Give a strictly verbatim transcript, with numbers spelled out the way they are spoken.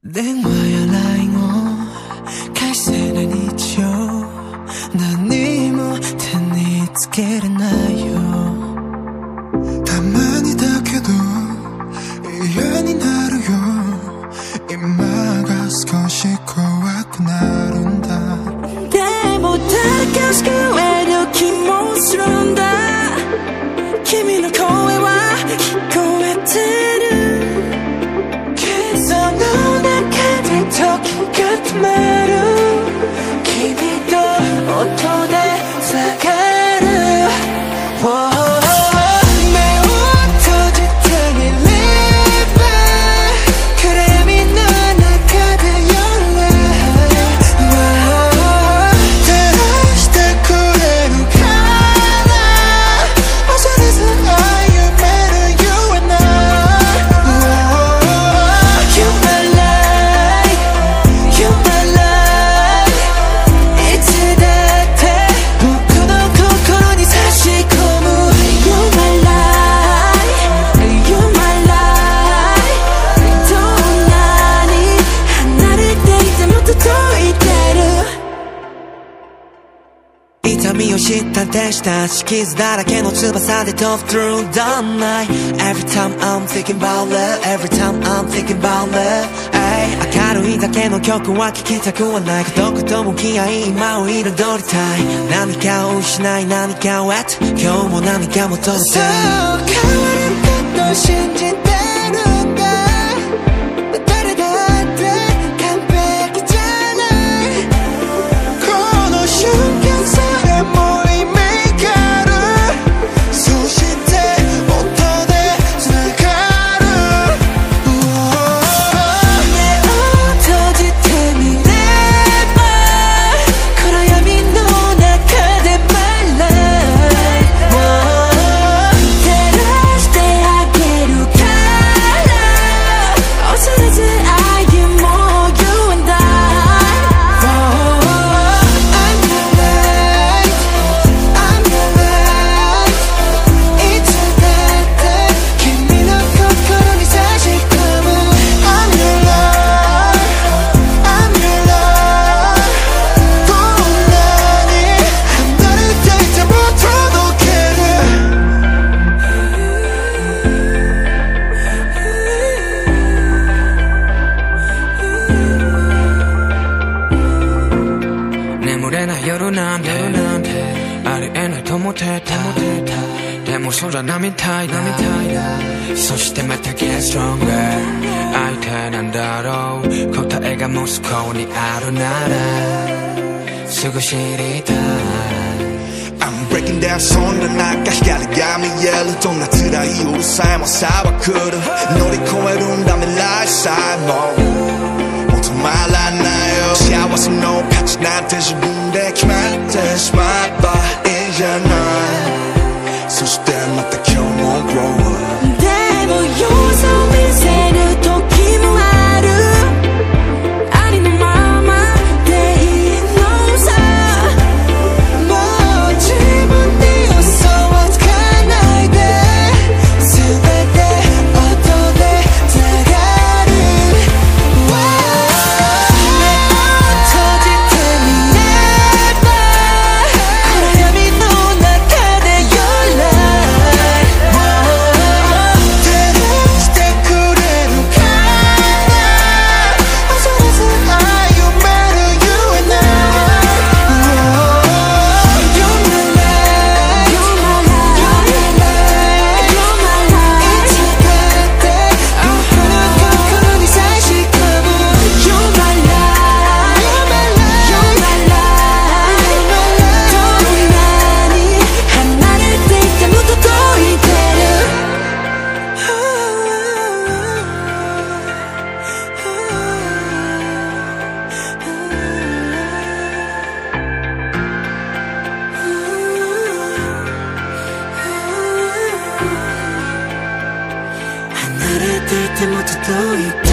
電話や ライン を返せない日常、何も手につけれないよ。たまにだけど嫌になるよ。今が少し怖くなるんだ。でも誰か救える気もするんだ。君の声は聞こえてる。その中で時が止まる。君と音で繋がる、oh、目を閉じてみれば暗闇の中で夜、oh、照らしてくれるから恐れず歩める You and I、oh、You're my light You're my light、 いつだって僕の心に差し込む You're my light You're my light、 どんなに離れていても届いてる。痛みを知った手したし傷だらけの翼で飛ぶ Through the night Every time I'm thinking about love Every time I'm thinking about love、ay、明るいだけの曲は聴きたくはない。孤独と向き合い今を彩りたい。何かを失い何かを得て今日も何か求めてそう変わること信じてるんだ。誰だって完璧じゃない。この瞬間さえも意味がある。そして音で繋がる、oh、目を閉じてみれば暗闇の中で My life、oh、照らしてあげるから恐れず歩もう You and I、oh、I'm your light I'm your light、 いつだって君の心に差し込む I'm your light I'm your light、 どんなに離れていても届ける。眠れない夜なんてありえないと思ってた。でも空波みたいだ。そしてまた Get stronger、 相手なんだろう答えがもしここにあるならすぐ知りたい。 I'm breaking down そんな中光が見える。どんな辛い夜さえもさは来る。乗り越えるんだ未来さえももう止まらないよ。幸せの価値なんて自分で決まってしまえばいいじゃない。そしてまた今日も Grow up、 でも弱さを見せる時もある。ありのままでいいのさ。もう自分に嘘をつかないで。全て音で繋がる、oh、目を閉じてみれば暗闇の中で Your light、oh、照らしてくれるから恐れず歩める You and I、oh、You're my light You're my light You're my light、 いつだって僕の心に差し込む You're my light You're my light You're my light、 どんなに離れていても届いてる、離れていても届いてる。